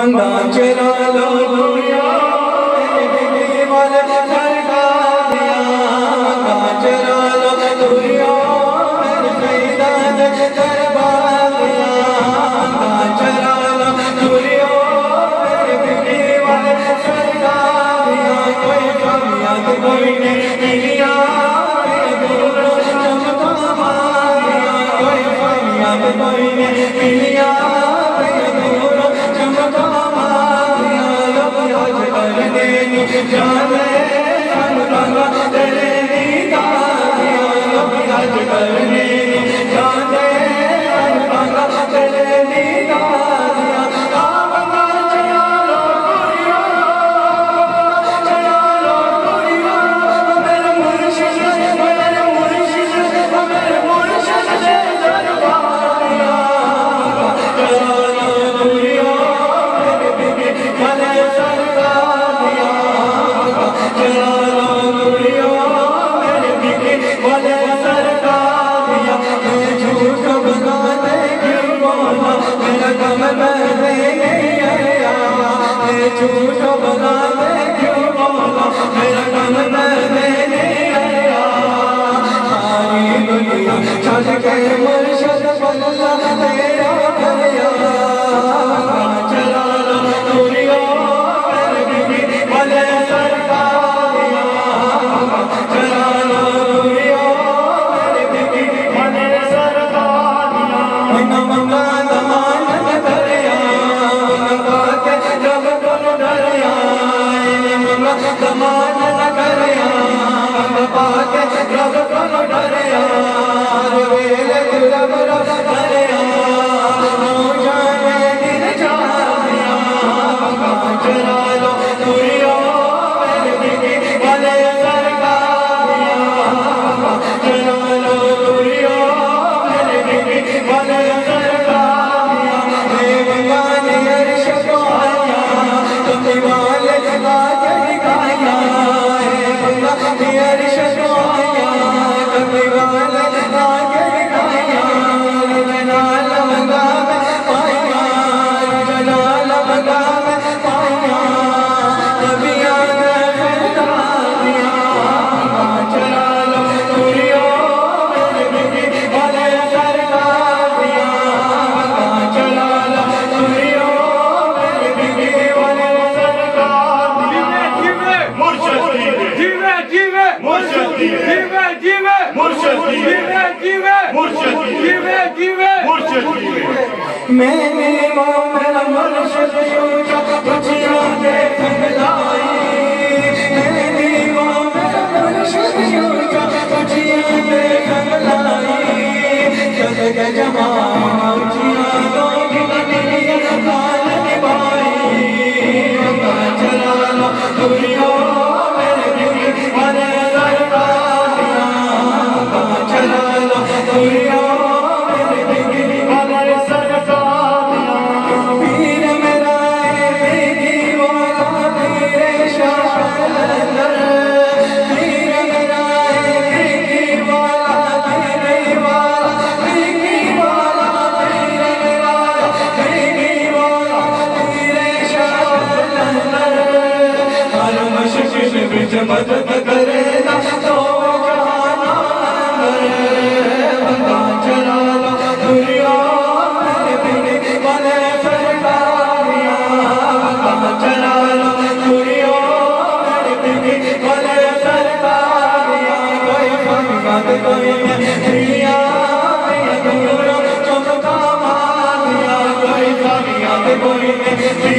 चला लो दुनिया वाले सरकार चला लो दुनिया मैदान दरबार चला लो दुनिया वाले सरकार कोई कमियां कोई नहीं कोई कमियां कोई नहीं जाने अनुरागा तेरे दीदारिया आज करने जाने अनुरागा तेरे दीदारिया आवाज़ चला लो दुनिया मेरे मुर्शिद दरबारिया चला लो दुनिया मेरे झूठो बना दे क्यों मौला मेरा गम दर्दे नहीं आया सारी दुनिया छड़ के मुर्शिद बल्ला तेरा भैया चला लो दुनिया मेरे बीबी वाले सरकारिया चला लो दुनिया मेरे बीबी वाले सरकारिया बिना मंगा दमान दरिया दमान न करया पाके रब को डरया वेले रब डरया नो जाने दिन जानिया चला लो दुनिया मेरे बीबी वाले सरकारिया चला लो दुनिया मेरे बीबी वाले सरकारिया देवगानी अर्श को आया तुम वाले लगा मैंने मेरा मुर्शिद यूं बचिया देख लाई मैंने मेरा मुर्शिद यूं बचिया देख लाई जग के जमाना उठिया लोग दुनिया काल निभाई चला लो दुनिया मेरे बीबी वाले सरकारिया चला लो दुनिया मदद करेगा तो जहाना बंदा चला लो दुनिया मेरे बीबी वाले सरकारिया चला लो दुनिया मेरे बीबी वाले सरकारिया कोई बात कोई नहीं चमका मारिया कोई बात कोई नहीं